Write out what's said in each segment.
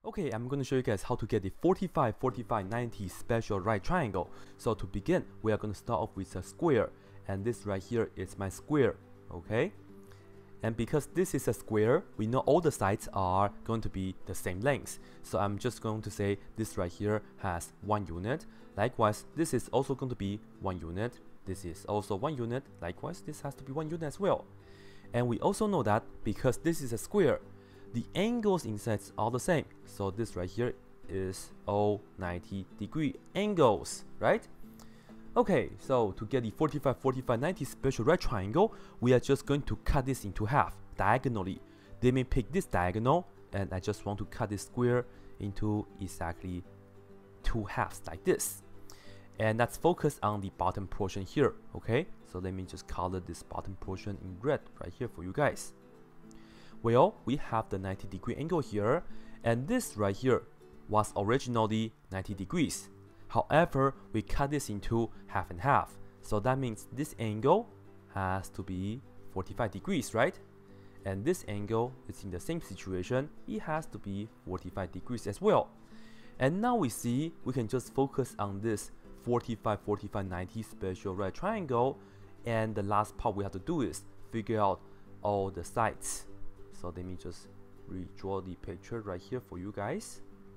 Okay, I'm going to show you guys how to get the 45, 45, 90 special right triangle. So to begin, we are going to start off with a square, and this right here is my square, okay? And because this is a square, we know all the sides are going to be the same length. So I'm just going to say this right here has 1 unit. Likewise, this is also going to be 1 unit. This is also 1 unit. Likewise, this has to be 1 unit as well. And we also know that because this is a square, the angles inside are the same. So this right here is all 90-degree angles, right? Okay, so to get the 45, 45, 90 special right triangle, we are just going to cut this into half diagonally. Let me pick this diagonal, and I just want to cut this square into exactly 2 halves like this. And let's focus on the bottom portion here, okay? So let me just color this bottom portion in red right here for you guys. Well, we have the 90-degree angle here, and this right here was originally 90 degrees. However, we cut this into half and half. So that means this angle has to be 45 degrees, right? And this angle is in the same situation. It has to be 45 degrees as well. And now we see we can just focus on this 45, 45, 90 special right triangle. And the last part we have to do is figure out all the sides. So let me just redraw the picture right here for you guys.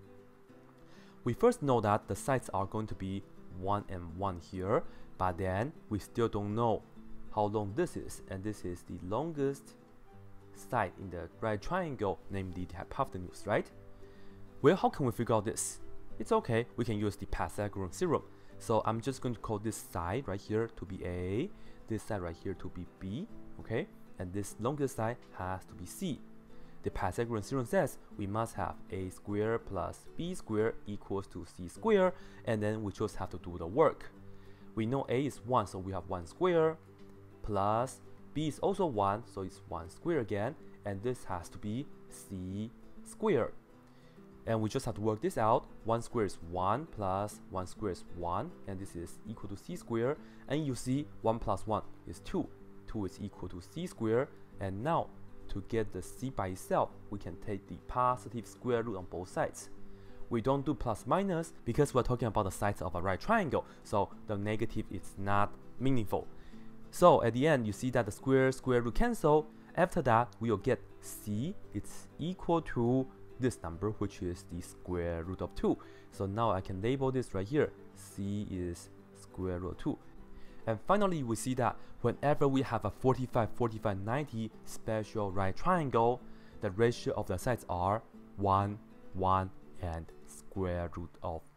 We first know that the sides are going to be 1 and 1 here, but then we still don't know how long this is, and this is the longest side in the right triangle, namely the hypotenuse, right? Well, how can we figure out this? It's okay, we can use the Pythagorean theorem. So I'm just going to call this side right here to be A, this side right here to be B, okay? And this longest side has to be C. The Pythagorean theorem says we must have a squared plus b squared equals to c squared, and then we just have to do the work. We know a is 1, so we have 1 squared, plus b is also 1, so it's 1 squared again, and this has to be c squared. And we just have to work this out. 1 squared is 1 plus 1 squared is 1, and this is equal to c squared. And you see 1 plus 1 is 2. 2 is equal to c squared, and now to get the c by itself, we can take the positive square root on both sides. We don't do plus minus because we're talking about the sides of a right triangle, so the negative is not meaningful. So at the end, you see that the square root cancel. After that, we will get c, it's equal to this number, which is the square root of 2. So now I can label this right here, c is square root of 2. And finally, we see that whenever we have a 45, 45, 90 special right triangle, the ratio of the sides are 1, 1, and square root of